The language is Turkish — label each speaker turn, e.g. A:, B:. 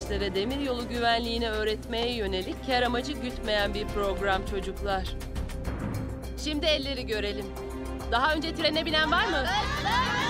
A: demiryolu güvenliğini öğretmeye yönelik kar amacı gütmeyen bir program çocuklar. Şimdi elleri görelim. Daha önce trene binen var mı?